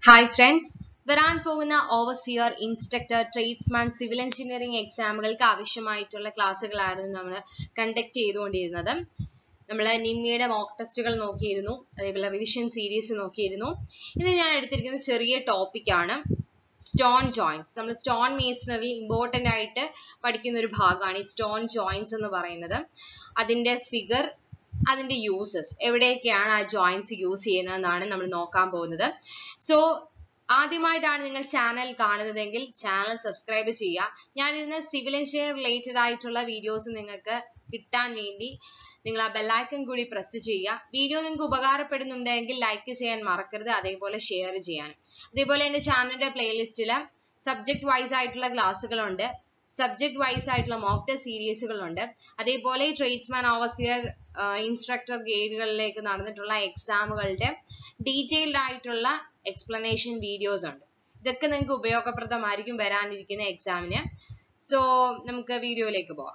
Hi friends, വരാൻ പോകുന്ന overseer instructor tradesman civil engineering എക്സാമുകൾക്ക് ആവശ്യമായിട്ടുള്ള ക്ലാസ്സുകളായിരുന്നു നമ്മൾ കണ്ടക്ട് ചെയ്തുകൊണ്ടിരുന്നത്. നമ്മൾ നിമ്മിയുടെ മോക്ക് ടെസ്റ്റുകൾ നോക്കിയിരുന്നു, അതേപോലെ റിവിഷൻ സീരീസ് നോക്കിയിരുന്നു. ഇന്ന് ഞാൻ എടുത്തിരിക്കുന്ന ചെറിയ ടോപ്പിക്കാണ് സ്റ്റോൺ ജോയിന്റ്സ്. നമ്മൾ സ്റ്റോൺ മേസണറി ഇമ്പോർട്ടൻ്റ് ആയിട്ട് പഠിക്കുന്ന ഒരു ഭാഗമാണ് ഈ സ്റ്റോൺ ജോയിന്റ്സ് എന്ന് പറയുന്നത്. അതിൻ്റെ ഫിഗർ, അതിന്റെ യൂസസ്, എവിടെയൊക്കെയാണ് ആ ജോയിന്റ്സ് യൂസ് ചെയ്യുന്നതെന്നാണ് നമ്മൾ നോക്കാൻ പോകുന്നത്. സോ ആദ്യമായിട്ടാണ് നിങ്ങൾ ചാനൽ കാണുന്നതെങ്കിൽ ചാനൽ സബ്സ്ക്രൈബ് ചെയ്യുക. ഞാൻ ഇന്ന് സിവിൽ എഞ്ചിനീയർ റിലേറ്റഡ് ആയിട്ടുള്ള വീഡിയോസ് നിങ്ങൾക്ക് കിട്ടാൻ വേണ്ടി നിങ്ങൾ ആ ബെല്ലൈക്കൺ കൂടി പ്രസ് ചെയ്യുക. വീഡിയോ നിങ്ങൾക്ക് ഉപകാരപ്പെടുന്നുണ്ടെങ്കിൽ ലൈക്ക് ചെയ്യാൻ മറക്കരുത്, അതേപോലെ ഷെയർ ചെയ്യാൻ. അതേപോലെ എൻ്റെ ചാനലിന്റെ പ്ലേലിസ്റ്റിൽ സബ്ജക്ട് വൈസ് ആയിട്ടുള്ള ക്ലാസ്സുകളുണ്ട്, സബ്ജക്ട് വൈസ് ആയിട്ടുള്ള മോക്ക് ടെസ്റ്റ് സീരീസുകളുണ്ട്. അതേപോലെ ട്രേഡ്സ്മാൻ ഓവർസിയർ ഇൻസ്ട്രക്ടർ ഗ്രേഡുകളിലേക്ക് നടന്നിട്ടുള്ള എക്സാമുകളുടെ ഡീറ്റെയിൽഡ് ആയിട്ടുള്ള എക്സ്പ്ലനേഷൻ വീഡിയോസ് ഉണ്ട്. ഇതൊക്കെ നിങ്ങൾക്ക് ഉപയോഗപ്രദമായിരിക്കും വരാനിരിക്കുന്ന എക്സാമിന്. സോ നമുക്ക് വീഡിയോയിലേക്ക് പോവാം.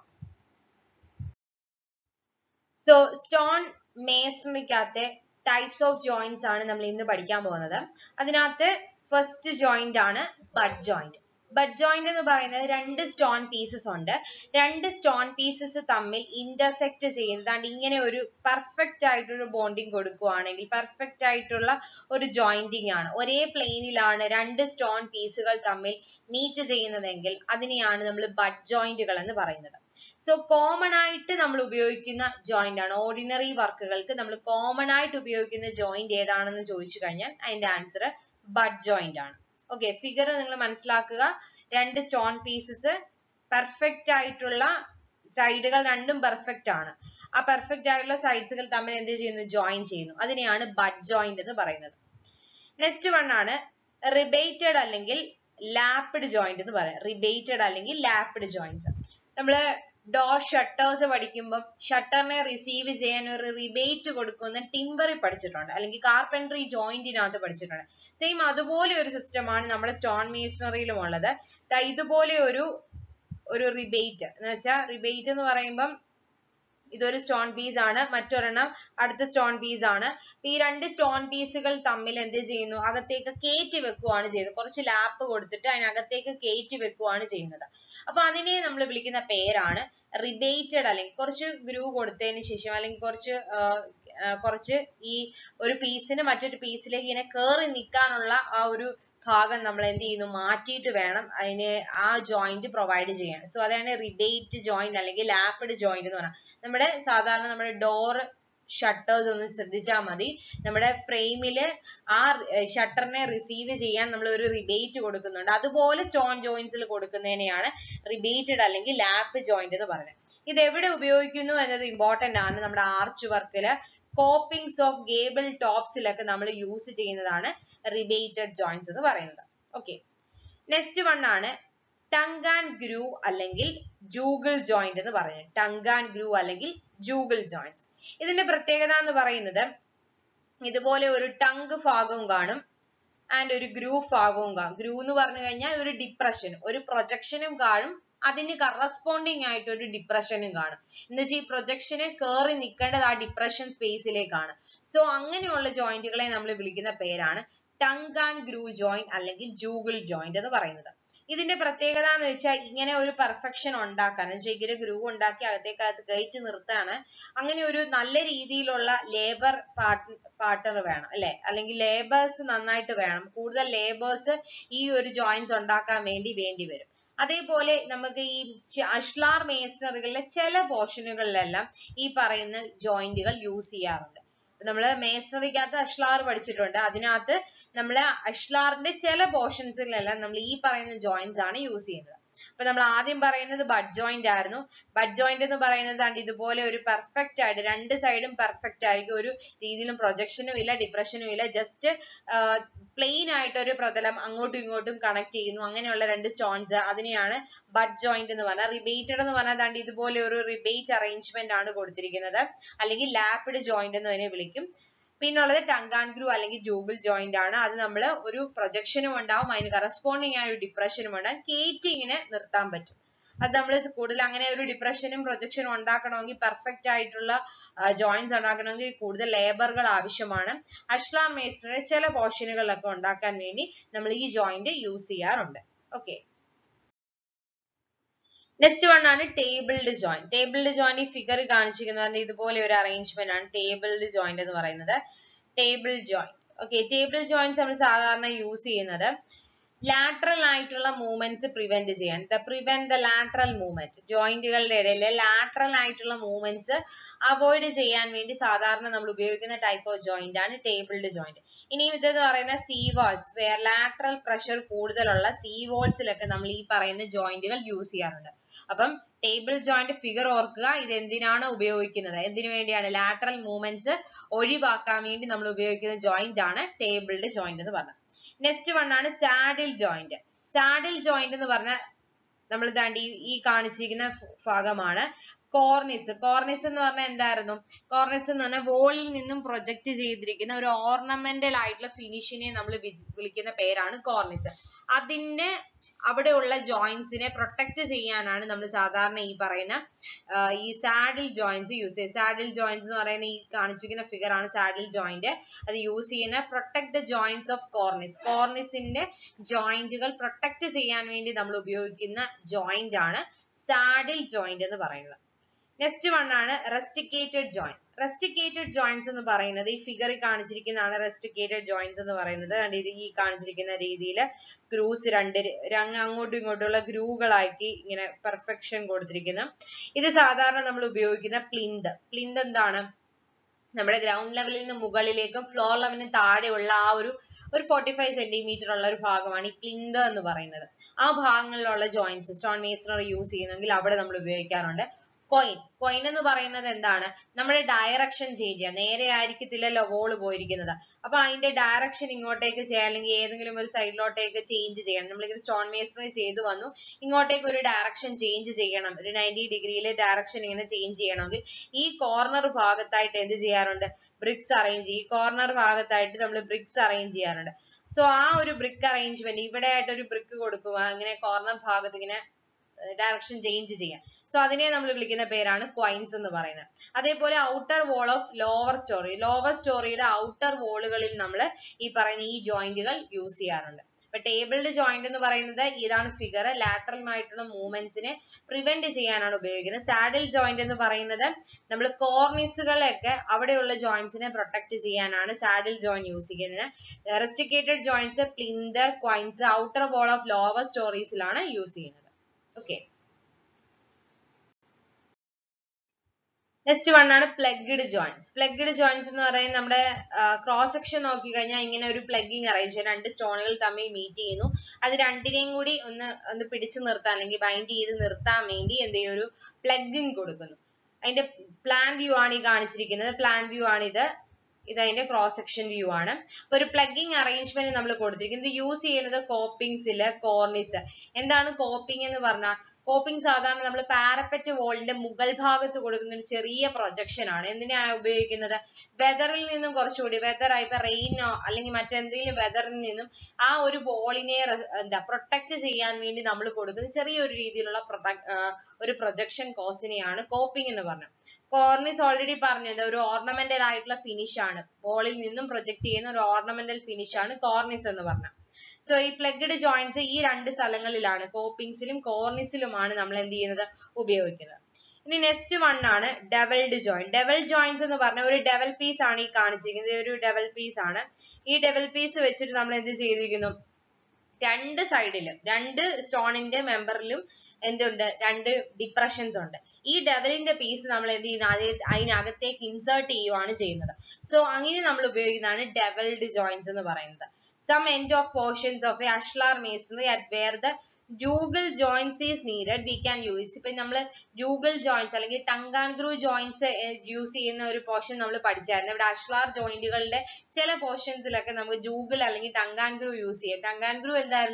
സോ സ്റ്റോൺ മേസണറിക്കകത്തെ ടൈപ്സ് ഓഫ് ജോയിന്റ്സ് ആണ് നമ്മൾ ഇന്ന് പഠിക്കാൻ പോകുന്നത്. അതിനകത്ത് ഫസ്റ്റ് ജോയിന്റ് ആണ് ബട്ട് ജോയിന്റ്. ബട്ട് ജോയിന്റ് എന്ന് പറയുന്നത് രണ്ട് സ്റ്റോൺ പീസസ് ഉണ്ട്. രണ്ട് സ്റ്റോൺ പീസസ് തമ്മിൽ ഇന്റർസെക്ട് ചെയ്യുന്നതാണ്ട് ഇങ്ങനെ ഒരു പെർഫെക്റ്റ് ആയിട്ടൊരു ബോണ്ടിങ് കൊടുക്കുകയാണെങ്കിൽ പെർഫെക്റ്റ് ആയിട്ടുള്ള ഒരു ജോയിന്റിങ് ആണ്. ഒരേ പ്ലെയിനിലാണ് രണ്ട് സ്റ്റോൺ പീസുകൾ തമ്മിൽ മീറ്റ് ചെയ്യുന്നതെങ്കിൽ അതിനെയാണ് നമ്മൾ ബട്ട് ജോയിന്റുകൾ എന്ന് പറയുന്നത്. സോ കോമൺ ആയിട്ട് നമ്മൾ ഉപയോഗിക്കുന്ന ജോയിന്റ് ആണ്. ഓർഡിനറി വർക്കുകൾക്ക് നമ്മൾ കോമൺ ആയിട്ട് ഉപയോഗിക്കുന്ന ജോയിന്റ് ഏതാണെന്ന് ചോദിച്ചു കഴിഞ്ഞാൽ അതിന്റെ ആൻസർ ബട്ട് ജോയിന്റ് ആണ്. ഓക്കെ, ഫിഗർ നിങ്ങൾ മനസ്സിലാക്കുക. രണ്ട് സ്റ്റോൺ പീസസ് പെർഫെക്റ്റ് ആയിട്ടുള്ള സൈഡുകൾ രണ്ടും പെർഫെക്റ്റ് ആണ്. ആ പെർഫെക്റ്റ് ആയിട്ടുള്ള സൈഡ്സുകൾ തമ്മിൽ എന്ത് ചെയ്യുന്നു? ജോയിൻ ചെയ്യുന്നു. അതിനെയാണ് ബട്ട് ജോയിന്റ് എന്ന് പറയുന്നത്. നെക്സ്റ്റ് വൺ ആണ് റിബേറ്റഡ് അല്ലെങ്കിൽ ലാപ്ഡ് ജോയിന്റ് എന്ന് പറയാം. റിബേറ്റഡ് അല്ലെങ്കിൽ ലാപ്ഡ് ജോയിന്റ്സ്. നമ്മള് ഡോർ ഷട്ടേഴ്സ് പഠിക്കുമ്പോൾ ഷട്ടറിനെ റിസീവ് ചെയ്യാൻ ഒരു റിബേറ്റ് കൊടുക്കുന്ന ടിമ്പറി പഠിച്ചിട്ടുണ്ട്, അല്ലെങ്കിൽ കാർപെൻട്രി ജോയിന്റിനകത്ത് പഠിച്ചിട്ടുണ്ട്. സെയിം അതുപോലെ ഒരു സിസ്റ്റമാണ് നമ്മുടെ സ്റ്റോൺ മേസണറിയിലും ഉള്ളത്. ഇതുപോലെ ഒരു റിബേറ്റ് എന്ന് വെച്ചാൽ, റിബേറ്റ് എന്ന് പറയുമ്പം ഇതൊരു സ്റ്റോൺ പീസ് ആണ്, മറ്റൊരെണ്ണം അടുത്ത സ്റ്റോൺ പീസ് ആണ്. ഈ രണ്ട് സ്റ്റോൺ പീസുകൾ തമ്മിൽ എന്ത് ചെയ്യുന്നു? അകത്തേക്ക് കയറ്റി വെക്കുകയാണ് ചെയ്യുന്നത്. കുറച്ച് ലാപ്പ് കൊടുത്തിട്ട് അതിനകത്തേക്ക് കയറ്റി വെക്കുകയാണ് ചെയ്യുന്നത്. അപ്പൊ അതിനെ നമ്മൾ വിളിക്കുന്ന പേരാണ് റിബേറ്റഡ്. അല്ലെങ്കിൽ കുറച്ച് ഗ്രൂ കൊടുത്തതിന് ശേഷം, അല്ലെങ്കിൽ കുറച്ച് ഈ ഒരു പീസിന് മറ്റൊരു പീസിലേക്ക് ഇങ്ങനെ കയറി നിൽക്കാനുള്ള ആ ഒരു ഭാഗം നമ്മൾ എന്ത് ചെയ്യുന്നു? മാറ്റിയിട്ട് വേണം അതിന് ആ ജോയിന്റ് പ്രൊവൈഡ് ചെയ്യാൻ. സോ അതാണ് റിബേറ്റ് ജോയിന്റ് അല്ലെങ്കിൽ ലാപ്ഡ് ജോയിന്റ് എന്ന് പറഞ്ഞാൽ. സാധാരണ നമ്മുടെ ഡോർ ഷട്ടേഴ്സ് ഒന്ന് ശ്രദ്ധിച്ചാൽ മതി. നമ്മുടെ ഫ്രെയിമില് ആ ഷട്ടറിനെ റിസീവ് ചെയ്യാൻ നമ്മൾ ഒരു റിബേറ്റ് കൊടുക്കുന്നുണ്ട്. അതുപോലെ സ്റ്റോൺ ജോയിന്റ്സിൽ കൊടുക്കുന്നതിനെയാണ് റിബേറ്റഡ് അല്ലെങ്കിൽ ലാപ്പ് ജോയിന്റ് എന്ന് പറയുന്നത്. ഇത് എവിടെ ഉപയോഗിക്കുന്നു എന്നത് ഇമ്പോർട്ടന്റ് ആണ്. നമ്മുടെ ആർച്ച് വർക്കില്, കോപ്പിംഗ്സ് ഓഫ് ഗേബിൾ ടോപ്സിലൊക്കെ നമ്മൾ യൂസ് ചെയ്യുന്നതാണ് റിബേറ്റഡ് ജോയിന്റ്സ് എന്ന് പറയുന്നത്. ഓക്കെ, നെക്സ്റ്റ് വൺ ആണ് ടങ് ആൻഡ് ഗ്രൂ അല്ലെങ്കിൽ ജൂഗിൾ ജോയിന്റ് എന്ന് പറയുന്നത്. ടങ് ആൻഡ് ഗ്രൂ അല്ലെങ്കിൽ ജൂഗിൾ ജോയിന്റ്. ഇതിന്റെ പ്രത്യേകത എന്ന് പറയുന്നത് ഇതുപോലെ ഒരു ടങ് ഭാഗവും കാണും ആൻഡ് ഒരു ഗ്രൂ ഭാഗവും കാണും. ഗ്രൂ എന്ന് പറഞ്ഞു കഴിഞ്ഞാൽ ഒരു ഡിപ്രഷനും ഒരു പ്രൊജക്ഷനും കാണും, അതിന് കറസ്പോണ്ടിങ് ആയിട്ട് ഒരു ഡിപ്രഷനും കാണും. എന്ന് വെച്ചാൽ ഈ പ്രൊജക്ഷന് കയറി നിൽക്കേണ്ടത് ആ ഡിപ്രഷൻ സ്പേസിലേക്കാണ്. സോ അങ്ങനെയുള്ള ജോയിന്റുകളെ നമ്മൾ വിളിക്കുന്ന പേരാണ് ടങ് ആൻഡ് ഗ്രൂ ജോയിന്റ് അല്ലെങ്കിൽ ജൂഗിൾ ജോയിന്റ് എന്ന് പറയുന്നത്. ഇതിന്റെ പ്രത്യേകത എന്ന് വെച്ചാൽ ഇങ്ങനെ ഒരു പെർഫെക്ഷൻ ഉണ്ടാക്കാൻ, എന്ന് വെച്ചാൽ ഇങ്ങനെ ഗ്രൂ ഉണ്ടാക്കി അകത്തേക്കകത്ത് കയറ്റി നിർത്താണ്. അങ്ങനെ ഒരു നല്ല രീതിയിലുള്ള ലേബർ പാർട്ട്ണർ വേണം, അല്ലെ? അല്ലെങ്കിൽ ലേബേഴ്സ് നന്നായിട്ട് വേണം. കൂടുതൽ ലേബേഴ്സ് ഈ ഒരു ജോയിന്റ്സ് ഉണ്ടാക്കാൻ വേണ്ടി വരും. അതേപോലെ നമുക്ക് ഈ അഷ്ലാർ മേസണറികളിലെ ചില പോർഷനുകളിലെല്ലാം ഈ പറയുന്ന ജോയിന്റുകൾ യൂസ് ചെയ്യാറുണ്ട്. നമ്മള് മേസണറിക്കകത്ത് അഷ്ലാർ പഠിച്ചിട്ടുണ്ട്. അതിനകത്ത് നമ്മള് അഷ്ലാറിന്റെ ചില പോർഷൻസിലെല്ലാം നമ്മൾ ഈ പറയുന്ന ജോയിന്റ്സ് ആണ് യൂസ് ചെയ്യുന്നത്. അപ്പൊ നമ്മൾ ആദ്യം പറയുന്നത് ബട്ട് ജോയിന്റ് ആയിരുന്നു. ബട്ട് ജോയിന്റ് എന്ന് പറയുന്നത് ഇതുപോലെ ഒരു പെർഫെക്റ്റ് ആയിട്ട് രണ്ട് സൈഡും പെർഫെക്റ്റ് ആയിരിക്കും. ഒരു രീതിയിലും പ്രൊജക്ഷനും ഇല്ല, ഡിപ്രഷനും ഇല്ല. ജസ്റ്റ് പ്ലെയിൻ ആയിട്ട് ഒരു പ്രതലം അങ്ങോട്ടും ഇങ്ങോട്ടും കണക്ട് ചെയ്യുന്നു. അങ്ങനെയുള്ള രണ്ട് സ്റ്റോൺസ്, അതിനെയാണ് ബട്ട് ജോയിന്റ് എന്ന് പറഞ്ഞാൽ. റിബേറ്റഡ് എന്ന് പറഞ്ഞാൽ ഇതുപോലെ ഒരു റിബേറ്റ് അറേഞ്ച്മെന്റ് ആണ് കൊടുത്തിരിക്കുന്നത്, അല്ലെങ്കിൽ ലാപ്ഡ് ജോയിന്റ് എന്ന് തന്നെ വിളിക്കും. പിന്നുള്ളത് ടങ് ആൻഡ് ഗ്രൂ അല്ലെങ്കിൽ ജൂഗിൾ ജോയിന്റ് ആണ്. അത് നമ്മൾ ഒരു പ്രൊജക്ഷനും ഉണ്ടാവും, അതിന് കറസ്പോണ്ടിങ് ആയ ഒരു ഡിപ്രഷനും ഉണ്ടാവും. കേറ്റിങ്ങിനെ നിർത്താൻ പറ്റും. അത് നമ്മൾ കൂടുതൽ അങ്ങനെ ഒരു ഡിപ്രഷനും പ്രൊജക്ഷനും ഉണ്ടാക്കണമെങ്കിൽ പെർഫെക്റ്റ് ആയിട്ടുള്ള ജോയിന്റ്സ് ഉണ്ടാക്കണമെങ്കിൽ കൂടുതൽ ലേബറുകൾ ആവശ്യമാണ്. അഷ്ലാർ മേസണറി ചില പോർഷനുകളിലൊക്കെ ഉണ്ടാക്കാൻ വേണ്ടി നമ്മൾ ഈ ജോയിന്റ് യൂസ് ചെയ്യാറുണ്ട്. ഓക്കെ, നെക്സ്റ്റ് വൺ ആണ് ടേബിൾഡ് ജോയിന്റ്. ടേബിൾഡ് ജോയിന്റ് ഈ ഫിഗർ കാണിച്ചിരിക്കുന്നത് ഇതുപോലെ ഒരു അറേഞ്ച്മെന്റ് ആണ് ടേബിൾഡ് ജോയിന്റ് എന്ന് പറയുന്നത്. Table joint. Okay, table joints നമ്മൾ സാധാരണ യൂസ് ചെയ്യുന്നത് ലാറ്ററൽ ആയിട്ടുള്ള മൂവ്മെന്റ്സ് പ്രിവെന്റ് ചെയ്യാൻ. പ്രിവെന്റ് ദ ലാറ്ററൽ മൂവ്മെന്റ്, ജോയിന്റുകളുടെ ഇടയിലെ ലാറ്ററൽ ആയിട്ടുള്ള മൂവ്മെന്റ്സ് അവോയ്ഡ് ചെയ്യാൻ വേണ്ടി സാധാരണ നമ്മൾ ഉപയോഗിക്കുന്ന ടൈപ്പ് ഓഫ് ജോയിന്റ് ആണ് ടേബിൾഡ് ജോയിന്റ്. ഇനിയും ഇതെന്ന് പറയുന്ന സീ വാൾസ്, ലാറ്ററൽ പ്രഷർ കൂടുതലുള്ള സീ വാൾസിലൊക്കെ നമ്മൾ ഈ പറയുന്ന ജോയിന്റുകൾ യൂസ് ചെയ്യാറുണ്ട്. അപ്പം ടേബിൾ ജോയിന്റ് ഫിഗർ ഓർക്കുക, ഇത് എന്തിനാണ് ഉപയോഗിക്കുന്നത്, എന്തിനു വേണ്ടിയാണ്, ലാറ്ററൽ മൂവ്മെന്റ്സ് ഒഴിവാക്കാൻ വേണ്ടി നമ്മൾ ഉപയോഗിക്കുന്ന ജോയിന്റ് ആണ് ടേബിൾഡ് ജോയിന്റ് എന്ന് പറഞ്ഞത്. നെക്സ്റ്റ് വൺ ആണ് സാഡിൽ ജോയിന്റ്. സാഡിൽ ജോയിന്റ് എന്ന് പറഞ്ഞാൽ നമ്മൾ ദാണ്ടി ഈ കാണിച്ചിരിക്കുന്ന ഭാഗമാണ് കോർണിസ്. കോർണിസ് എന്ന് പറഞ്ഞാൽ എന്തായിരുന്നു, കോർണിസ് എന്ന് പറഞ്ഞാൽ വോളിൽ നിന്നും പ്രൊജക്ട് ചെയ്തിരിക്കുന്ന ഒരു ഓർണമെന്റൽ ആയിട്ടുള്ള ഫിനിഷിനെ നമ്മൾ വിളിക്കുന്ന പേരാണ് കോർണിസ്. അതിന് അവിടെയുള്ള ജോയിന്റ്സിനെ പ്രൊട്ടക്ട് ചെയ്യാനാണ് നമ്മൾ സാധാരണ ഈ പറയുന്ന ഈ സാഡിൽ ജോയിന്റ്സ് യൂസ് ചെയ്യുന്നത്. സാഡിൽ ജോയിന്റ്സ് എന്ന് പറയുന്ന ഈ കാണിച്ചിരിക്കുന്ന ഫിഗർ ആണ് സാഡിൽ ജോയിന്റ്. അത് യൂസ് ചെയ്യുന്ന protect the joints of cornice, കോർണിസിന്റെ ജോയിന്റുകൾ പ്രൊട്ടക്ട് ചെയ്യാൻ വേണ്ടി നമ്മൾ ഉപയോഗിക്കുന്ന ജോയിന്റ് ആണ് സാഡിൽ ജോയിന്റ് എന്ന് പറയുന്നത്. നെക്സ്റ്റ് വൺ ആണ് റെസ്റ്റിക്കേറ്റഡ് ജോയിന്റ്. റെസ്റ്റിക്കേറ്റഡ് ജോയിന്റ്സ് എന്ന് പറയുന്നത് ഈ ഫിഗറിൽ കാണിച്ചിരിക്കുന്നതാണ് റെസ്റ്റിക്കേറ്റഡ് ജോയിന്റ്സ് എന്ന് പറയുന്നത്. ഇത് ഈ കാണിച്ചിരിക്കുന്ന രീതിയിൽ ഗ്രൂസ് അങ്ങോട്ടും ഇങ്ങോട്ടുള്ള ഗ്രൂകളാക്കി ഇങ്ങനെ പെർഫെക്ഷൻ കൊടുത്തിരിക്കുന്ന. ഇത് സാധാരണ നമ്മൾ ഉപയോഗിക്കുന്ന പ്ലിന്ത്. പ്ലിന്ത് എന്താണ്, നമ്മുടെ ഗ്രൗണ്ട് ലെവലിൽ നിന്ന് മുകളിലേക്കും ഫ്ലോർ ലെവലിന് താഴെയുള്ള ആ ഒരു 45 സെന്റിമീറ്റർ ഉള്ള ഒരു ഭാഗമാണ് ഈ പ്ലിന്ത് എന്ന് പറയുന്നത്. ആ ഭാഗങ്ങളിലുള്ള ജോയിന്റ്സ് സ്റ്റോൺ മേസണറി യൂസ് ചെയ്യുന്നെങ്കിൽ അവിടെ നമ്മൾ ഉപയോഗിക്കാറുണ്ട്. കോയിൻ. കോയിൻ എന്ന് പറയുന്നത് എന്താണ്, നമ്മുടെ ഡയറക്ഷൻ ചേഞ്ച് ചെയ്യാം. നേരെ ആയിരിക്കത്തില്ലല്ലോ വോള് പോയിരിക്കുന്നത്, അപ്പൊ അതിന്റെ ഡയറക്ഷൻ ഇങ്ങോട്ടേക്ക് ചെയ്യാം, അല്ലെങ്കിൽ ഏതെങ്കിലും ഒരു സൈഡിലോട്ടേക്ക് ചേഞ്ച് ചെയ്യണം. നമ്മളിങ്ങനെ സ്റ്റോൺ മേസണറി ചെയ്തു വന്നു, ഇങ്ങോട്ടേക്ക് ഒരു ഡയറക്ഷൻ ചേഞ്ച് ചെയ്യണം, ഒരു 90 ഡിഗ്രിയിലെ ഡയറക്ഷൻ ഇങ്ങനെ ചേഞ്ച് ചെയ്യണമെങ്കിൽ ഈ കോർണർ ഭാഗത്തായിട്ട് എന്ത് ചെയ്യാറുണ്ട്, ബ്രിക്സ് അറേഞ്ച് ചെയ്യും. ഈ കോർണർ ഭാഗത്തായിട്ട് നമ്മൾ ബ്രിക്സ് അറേഞ്ച് ചെയ്യാറുണ്ട്. സോ ആ ഒരു ബ്രിക്ക് അറേഞ്ച്മെന്റ്, ഇവിടെ ആയിട്ട് ഒരു ബ്രിക്ക് കൊടുക്കുക, അങ്ങനെ കോർണർ ഭാഗത്ത് ഇങ്ങനെ ഡയറക്ഷൻ ചേഞ്ച് ചെയ്യാം. സോ അതിനെ നമ്മൾ വിളിക്കുന്ന പേരാണ് കോയിൻസ് എന്ന് പറയുന്നത്. അതേപോലെ outer wall of lower storey, lower സ്റ്റോറിയുടെ ഔട്ടർ വോളുകളിൽ നമ്മൾ ഈ പറയുന്ന ഈ ജോയിന്റുകൾ യൂസ് ചെയ്യാറുണ്ട്. അപ്പൊ ടേബിൾഡ് ജോയിന്റ് എന്ന് പറയുന്നത് ഇതാണ് ഫിഗർ, ലാറ്ററൽ മൂവ്മെന്റ്സിനെ പ്രിവെന്റ് ചെയ്യാനാണ് ഉപയോഗിക്കുന്നത്. സാഡിൽ ജോയിന്റ് എന്ന് പറയുന്നത് നമ്മൾ കോർണിസുകളൊക്കെ അവിടെയുള്ള ജോയിന്റ്സിനെ പ്രൊട്ടക്ട് ചെയ്യാനാണ് സാഡിൽ ജോയിന്റ് യൂസ് ചെയ്യുന്നത്. Rusticated joints plinth, quoins outer wall of lower സ്റ്റോറീസിലാണ് യൂസ് ചെയ്യുന്നത്. ഓക്കെ, നെക്സ്റ്റ് വൺ ആണ് പ്ലഗ്ഡ് ജോയിന്റ്സ്. പ്ലഗ്ഡ് ജോയിന്റ്സ് എന്ന് പറയുന്നത് നമ്മുടെ ക്രോസ് സെക്ഷൻ നോക്കി കഴിഞ്ഞാൽ ഇങ്ങനെ ഒരു പ്ലഗിങ് അറേഞ്ച്, രണ്ട് സ്റ്റോണുകൾ തമ്മിൽ മീറ്റ് ചെയ്യുന്നു, അത് രണ്ടിനെയും കൂടി ഒന്ന് പിടിച്ചു നിർത്താൻ അല്ലെങ്കിൽ ബൈൻഡ് ചെയ്ത് നിർത്താൻ വേണ്ടി എന്ത് ചെയ്യും, ഒരു പ്ലഗിങ് കൊടുക്കുന്നു. അതിന്റെ പ്ലാൻ വ്യൂ ആണ് ഈ കാണിച്ചിരിക്കുന്നത്. പ്ലാൻ വ്യൂ ആണിത്, ഇതതിന്റെ ക്രോസ് സെക്ഷൻ വ്യൂ ആണ്. അപ്പൊ ഒരു പ്ലഗിങ് അറേഞ്ച്മെന്റ് നമ്മൾ കൊടുത്തിരിക്കുന്നത്. ഇത് യൂസ് ചെയ്യുന്നത് കോപ്പിംഗ്സില്, കോർണിസ്. എന്താണ് കോപ്പിംഗ് എന്ന് പറഞ്ഞാൽ, കോപ്പിംഗ് സാധാരണ നമ്മൾ പാരപ്പറ്റ് വോളിന്റെ മുകൾ ഭാഗത്ത് കൊടുക്കുന്ന ഒരു ചെറിയ പ്രൊജക്ഷൻ ആണ്. എന്തിനാണ് ഉപയോഗിക്കുന്നത്, വെതറിൽ നിന്നും കുറച്ചുകൂടി, വെതർ ഇപ്പൊ റെയിനോ അല്ലെങ്കിൽ മറ്റെന്തെങ്കിലും വെതറിൽ നിന്നും ആ ഒരു വോളിനെ പ്രൊട്ടക്ട് ചെയ്യാൻ വേണ്ടി നമ്മൾ കൊടുക്കുന്ന ചെറിയൊരു രീതിയിലുള്ള ഒരു പ്രൊജക്ഷൻ കോസിനെയാണ് കോപ്പിംഗ് എന്ന് പറഞ്ഞത്. കോർണിസ് ഓൾറെഡി പറഞ്ഞത് ഒരു ഓർണമെന്റൽ ആയിട്ടുള്ള ഫിനിഷ് ആണ്, വോളിൽ നിന്നും പ്രൊജക്ട് ചെയ്യുന്ന ഒരു ഓർണമെന്റൽ ഫിനിഷ് ആണ് കോർണിസ് എന്ന് പറഞ്ഞത്. സോ ഈ പ്ലഗ്ഡ് ജോയിന്റ്സ് ഈ രണ്ട് സ്ഥലങ്ങളിലാണ്, കോപ്പിംഗ്സിലും കോർണിസിലുമാണ് നമ്മൾ എന്ത് ചെയ്യുന്നത്, ഉപയോഗിക്കുന്നത്. ഇനി നെക്സ്റ്റ് വൺ ആണ് ഡെവൽഡ് ജോയിന്റ്. ഡെവൽ ജോയിന്റ്സ് എന്ന് പറഞ്ഞ ഒരു ഡെവൽ പീസ് ആണ് ഈ കാണിച്ചിരിക്കുന്നത്. ഒരു ഡെവൽ പീസ് ആണ്. ഈ ഡെവൽ പീസ് വെച്ചിട്ട് നമ്മൾ എന്ത് ചെയ്തിരിക്കുന്നു, രണ്ട് സൈഡിലും രണ്ട് സ്റ്റോണിന്റെ മെമ്പറിലും എന്തുണ്ട്, രണ്ട് ഡിപ്രഷൻസ് ഉണ്ട്. ഈ ഡെവലിന്റെ പീസ് നമ്മൾ എന്ത് ചെയ്യുന്ന, അതിനകത്തേക്ക് ഇൻസേർട്ട് ചെയ്യുവാണ് ചെയ്യുന്നത്. സോ അങ്ങനെ നമ്മൾ ഉപയോഗിക്കുന്നതാണ് ഡെവൽഡ് ജോയിന്റ്സ് എന്ന് പറയുന്നത്. Some end of portions of a ashlar masonry at where the jugal joints is needed we can use. ഇപ്പൊ നമ്മൾ jugal joints അല്ലെങ്കിൽ tongue and groove joints use ചെയ്യുന്ന ഒരു പോർഷൻ നമ്മൾ പഠിച്ചായിരുന്നു. ഇവിടെ അഷ്ലാർ ജോയിന്റുകളുടെ ചില പോർഷൻസിലൊക്കെ നമുക്ക് ജൂഗിൾ അല്ലെങ്കിൽ ടങ് ആൻഡ് ഗ്രൂ യൂസ് ചെയ്യാം. ടങ് ആൻഡ് ഗ്രൂ എന്തായിരുന്നു,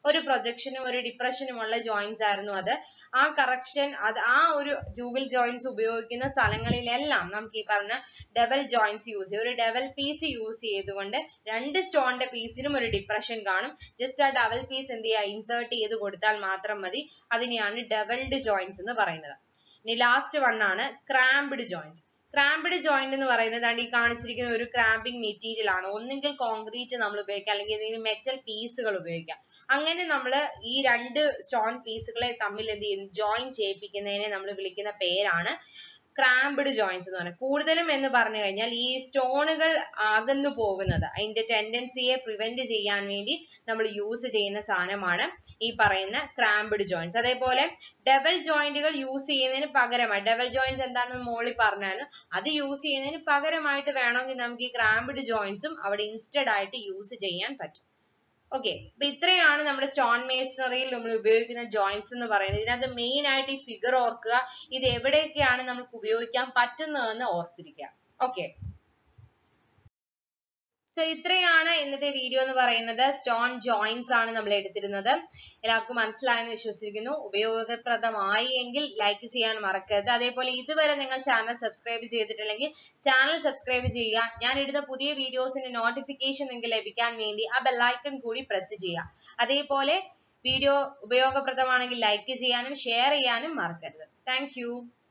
ഒരു പ്രൊജക്ഷനും ഒരു ഡിപ്രഷനുമുള്ള ജോയിന്റ്സ് ആയിരുന്നു അത്. ആ കറക്ഷൻ ആ ഒരു ജൂബിൽ ജോയിന്റ്സ് ഉപയോഗിക്കുന്ന സ്ഥലങ്ങളിലെല്ലാം നമുക്ക് ഈ പറഞ്ഞ ഡബിൾ ജോയിന്റ്സ് യൂസ് ചെയ്യും. ഒരു ഡബിൾ പീസ് യൂസ് ചെയ്തുകൊണ്ട് രണ്ട് സ്റ്റോണിന്റെ പീസിലും ഒരു ഡിപ്രഷൻ കാണും. ജസ്റ്റ് ആ ഡബിൾ പീസ് എന്ത് ചെയ്യുക, ഇൻസേർട്ട് ചെയ്ത് കൊടുത്താൽ മാത്രം മതി. അതിനെയാണ് ഡബിൾഡ് ജോയിന്റ്സ് എന്ന് പറയുന്നത്. ഇനി ലാസ്റ്റ് വൺ ആണ് ക്രാംപ്ഡ് ജോയിന്റ്സ്. ക്രാംപ്ഡ് ജോയിന്റ് എന്ന് പറയുന്നത് ഈ കാണിച്ചിരിക്കുന്ന ഒരു ക്രാമ്പിംഗ് മെറ്റീരിയൽ ആണ്. ഒന്നെങ്കിൽ കോൺക്രീറ്റ് നമ്മൾ ഉപയോഗിക്കാം, അല്ലെങ്കിൽ ഏതെങ്കിലും മെറ്റൽ പീസുകൾ ഉപയോഗിക്കാം. അങ്ങനെ നമ്മൾ ഈ രണ്ട് സ്റ്റോൺ പീസുകളെ തമ്മിൽ എന്ത് ചെയ്യുന്നു, ജോയിൻ ചെയ്യിപ്പിക്കുന്നതിനെ നമ്മൾ വിളിക്കുന്ന പേരാണ് ക്രാംപ്ഡ് ജോയിന്റ്സ് എന്ന് പറയുന്നത്. കൂടുതലും എന്ന് പറഞ്ഞു കഴിഞ്ഞാൽ ഈ സ്റ്റോണുകൾ അകന്നു പോകുന്നത്, അതിന്റെ ടെൻഡൻസിയെ പ്രിവെന്റ് ചെയ്യാൻ വേണ്ടി നമ്മൾ യൂസ് ചെയ്യുന്ന സാധനമാണ് ഈ പറയുന്ന ക്രാംപ്ഡ് ജോയിന്റ്സ്. അതേപോലെ ഡബിൾ ജോയിന്റുകൾ യൂസ് ചെയ്യുന്നതിന് പകരമായി, ഡബിൾ ജോയിന്റ്സ് എന്താണെന്ന് മോളിൽ പറഞ്ഞാലും അത് യൂസ് ചെയ്യുന്നതിന് പകരമായിട്ട് വേണമെങ്കിൽ നമുക്ക് ഈ ക്രാംപ്ഡ് ജോയിന്റ്സും അവിടെ ഇൻസ്റ്റഡ് ആയിട്ട് യൂസ് ചെയ്യാൻ പറ്റും. ഓക്കെ, അപ്പൊ ഇത്രയാണ് നമ്മുടെ സ്റ്റോൺ മേസണറിയിൽ നമ്മൾ ഉപയോഗിക്കുന്ന ജോയിന്റ്സ് എന്ന് പറയുന്നത്. ഇതിനകത്ത് മെയിൻ ആയിട്ട് ഈ ഫിഗർ ഓർക്കുക, ഇത് എവിടെയൊക്കെയാണ് നമുക്ക് ഉപയോഗിക്കാൻ പറ്റുന്നതെന്ന് ഓർത്തിരിക്കുക. ഓക്കെ, സോ ഇത്രയാണ് ഇന്നത്തെ വീഡിയോ എന്ന് പറയുന്നത്. സ്റ്റോൺ ജോയിന്റ്സ് ആണ് നമ്മൾ എടുത്തിരുന്നത്. എല്ലാവർക്കും മനസ്സിലായെന്ന് വിശ്വസിക്കുന്നു. ഉപയോഗപ്രദമായി എങ്കിൽ ലൈക്ക് ചെയ്യാൻ മറക്കരുത്. അതേപോലെ ഇതുവരെ നിങ്ങൾ ചാനൽ സബ്സ്ക്രൈബ് ചെയ്തിട്ടില്ലെങ്കിൽ ചാനൽ സബ്സ്ക്രൈബ് ചെയ്യുക. ഞാൻ ഇടുന്ന പുതിയ വീഡിയോസിന്റെ നോട്ടിഫിക്കേഷൻ നിങ്ങൾക്ക് ലഭിക്കാൻ വേണ്ടി ആ ബെല്ലൈക്കൺ കൂടി പ്രസ് ചെയ്യുക. അതേപോലെ വീഡിയോ ഉപയോഗപ്രദമാണെങ്കിൽ ലൈക്ക് ചെയ്യാനും ഷെയർ ചെയ്യാനും മറക്കരുത്. Thank U.